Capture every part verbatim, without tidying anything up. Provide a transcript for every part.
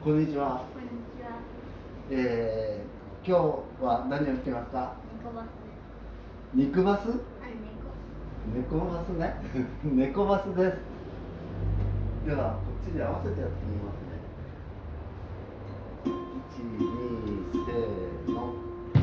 こんにちは。 こんにちは。 えー、今日は何をしてますか？ 猫バス。 肉バス？ あ、猫。 猫バスね。猫バスです。ではこっちに合わせてやってみますね。いち、に、せーの。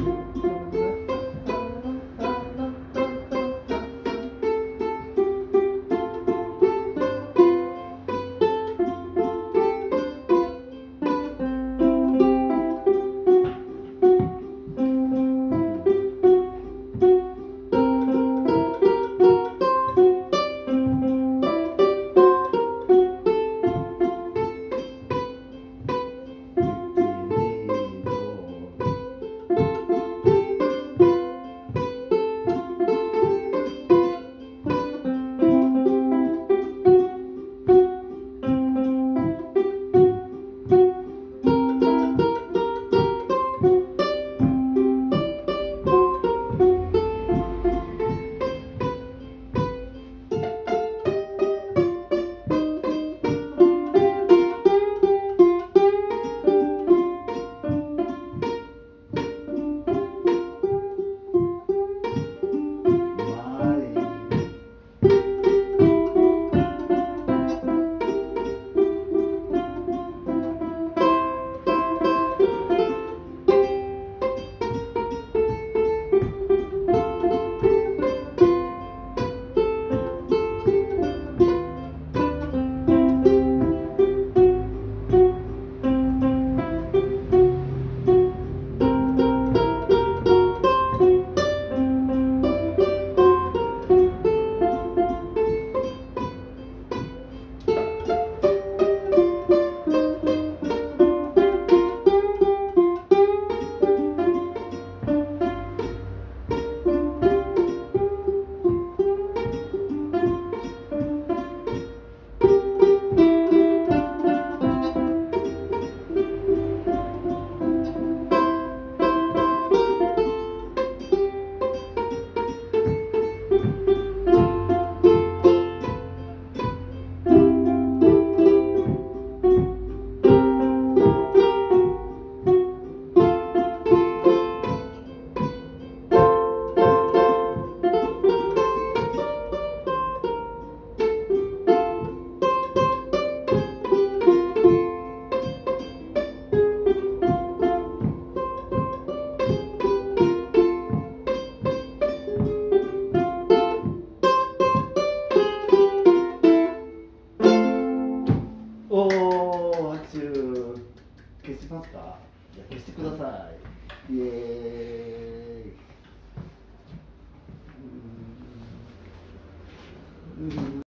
おー、拍手消しますか？じゃあ消してください。イエーイ。うーん